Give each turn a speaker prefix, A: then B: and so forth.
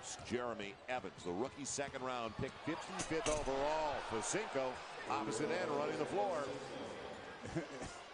A: hosts, Jeremy Evans, the rookie second round pick, 55th overall. Fesenko, opposite end, running the floor.